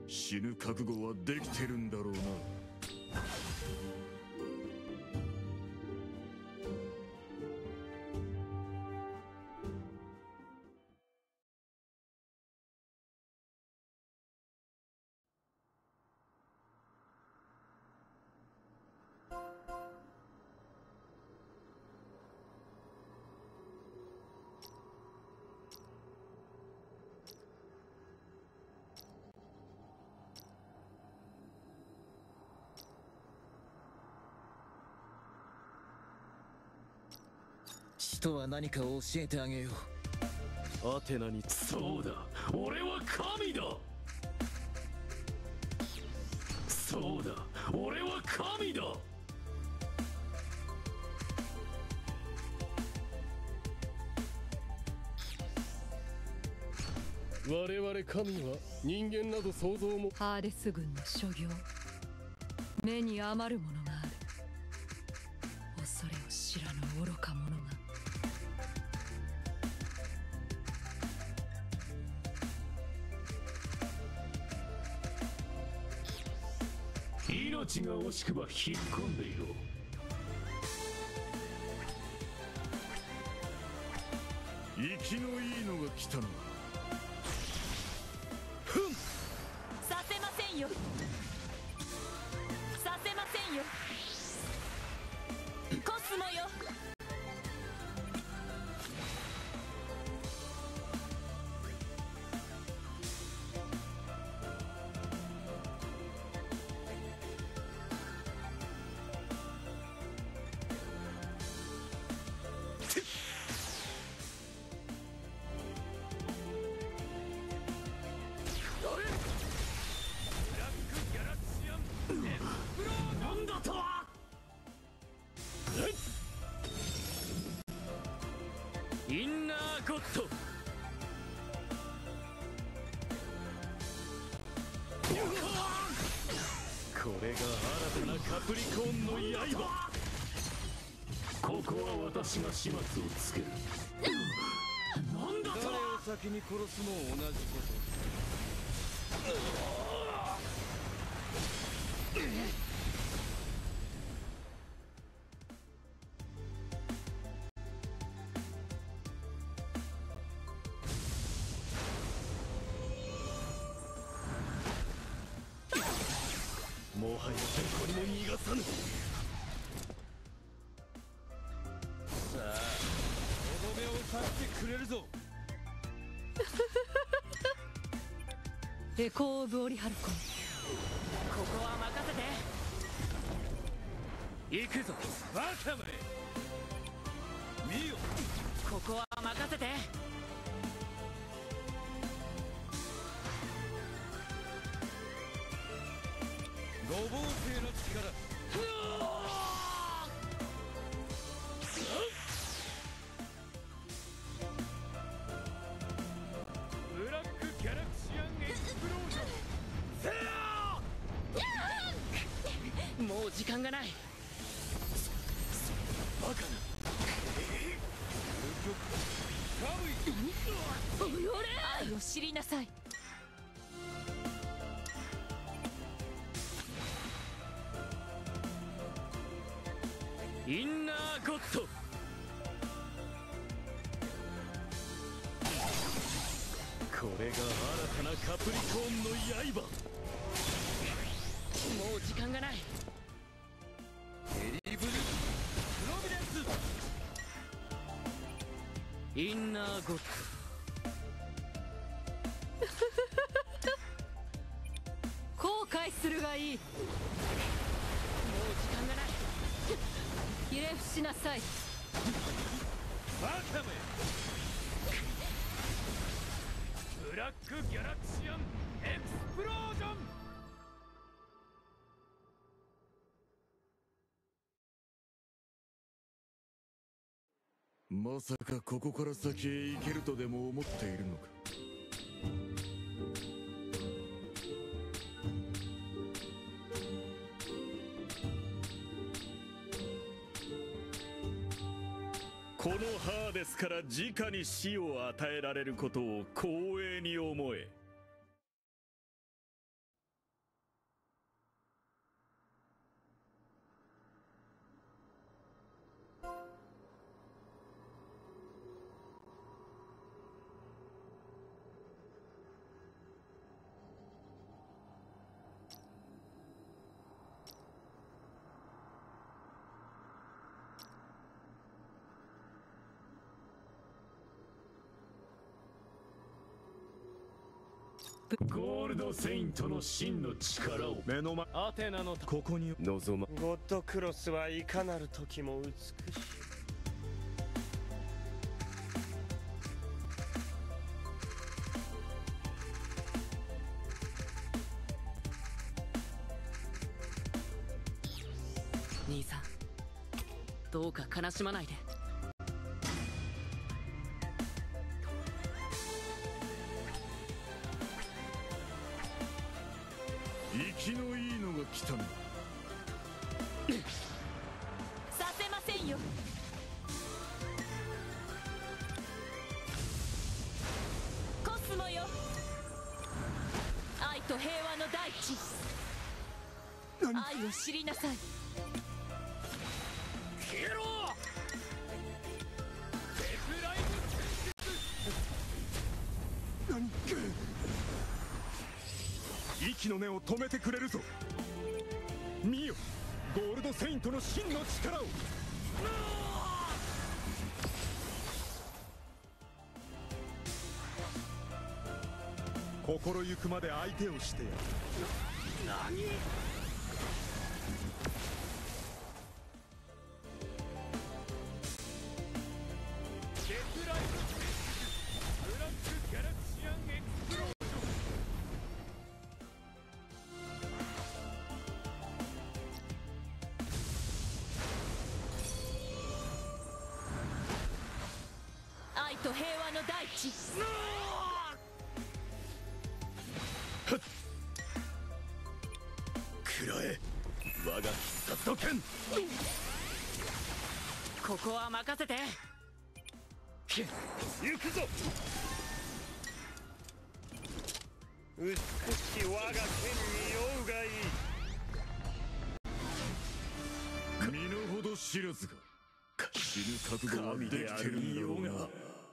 死ぬ覚悟はできてるんだろうな。 使徒は何かを教えてあげよう。 アテナにそうだ、俺は神だ。そうだ、俺は神だ。我々神は人間など想像も。 ハーデス軍の所業、目に余るものがある。恐れを知らぬ愚か者が。 命が惜しくば引っ込んでいろ。 生きのいいのが来たのだ。 させませんよ、させませんよ。コスモよ。 なんだとは。インナーゴッド。これが新たなカプリコーンの刃。ここは私が始末をつける。なんだと誰をは。 先に殺すも同じこと。 もはやどこにも逃がさぬ。 さあ、とどめを刺してくれるぞ。 エコー・オブ・オリハルコン。 ここは任せて。 行くぞバカめ。 見よ。 ここは任せて。 五芒星の力。 ブラックギャラクシアンエクスプロージョン。 もう時間がない。 バカな。 愛を知りなさい。 インナーゴッド。これが新たなカプリコーンの刃。 もう時間がない。 エリブルプロビデンス。 インナーゴッ後悔するがいい。 もう時間がない。 ひれ伏しなさい。 ドバカめ。ブラックギャラクシアンエクスプロージョン。 まさかここから先へ行けるとでも思っているのか。このハーデスから直に死を与えられることを光栄に思え。 ゴールドセイントの真の力を目の前アテナのここに望まゴッドクロスはいかなる時も美しい。 兄さん、どうか悲しまないで。 生きのいいのが来たの。 させませんよ。コスモよ、愛と平和の大地、愛を知りなさい。 消えろ。デスライ息の根を止めてくれるぞ。見よ、ゴールドセイントの真の力を。心ゆくまで相手をしてやる。 何？デスライブラックギャラクシアンエクスプロージョン。 愛と平和の大地。 くらえ、我が必殺の剣。 ここは任せて。 行くぞ。 美しい我が剣に酔うがいい。 身の程知らずが死ぬ覚悟はできてるんだろうな。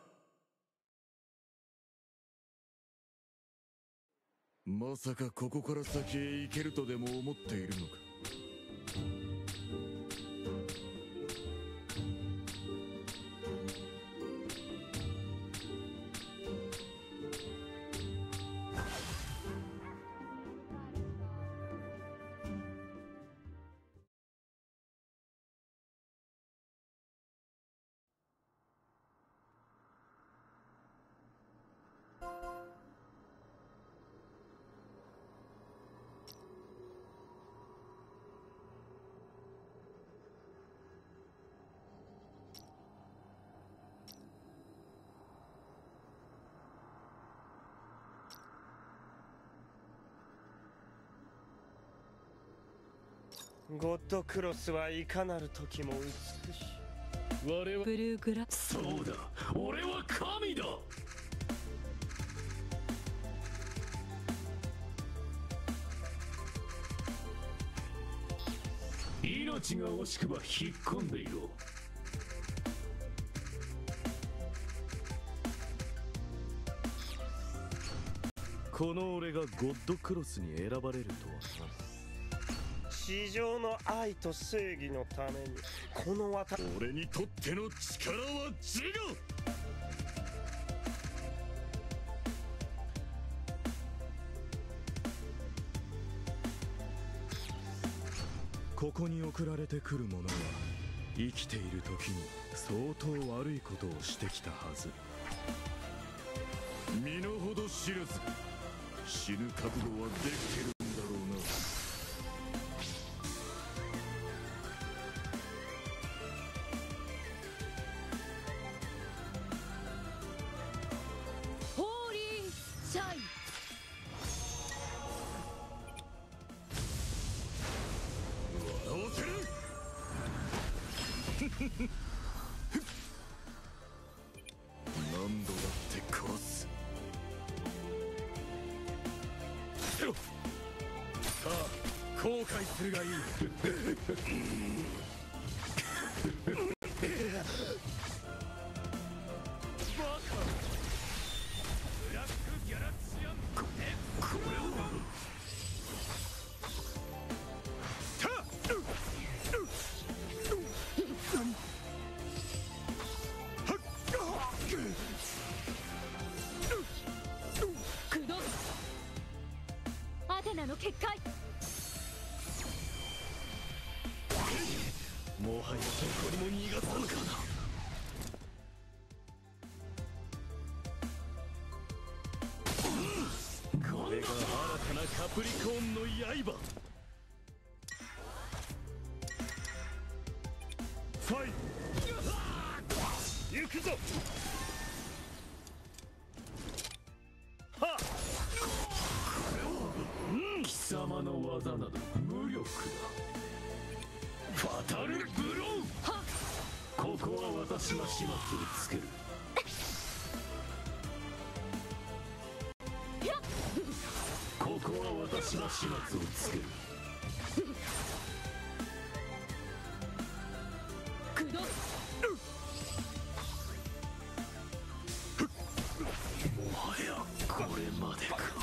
まさかここから先へ行けるとでも思っているのか。 ゴッドクロスはいかなる時も美しい。我はブルーグラそうだ、俺は神だ。命が惜しくば引っ込んでいろ。 この俺がゴッドクロスに選ばれるとはな。 地上の愛と正義のためにこの俺にとっての力は自我。ここに送られてくる者は生きている時に相当悪いことをしてきたはず。身の程知らず死ぬ覚悟はできてるんだろうな。 ホーリーシャイン。 笑わせる。何度だって殺す。捨てろ。さあ後悔するがいい。 バカ。ブラックギャラクシアンこれはクドステナの結界。 もはやどこにも逃がさぬかな。これが新たなカプリコーンの刃。ファイ行くぞ。はっ、貴様の技など無力だ。ファタルブロー。ここは私が始末をつける。ここは私が始末をつける。 駆動。 もはやこれまでか。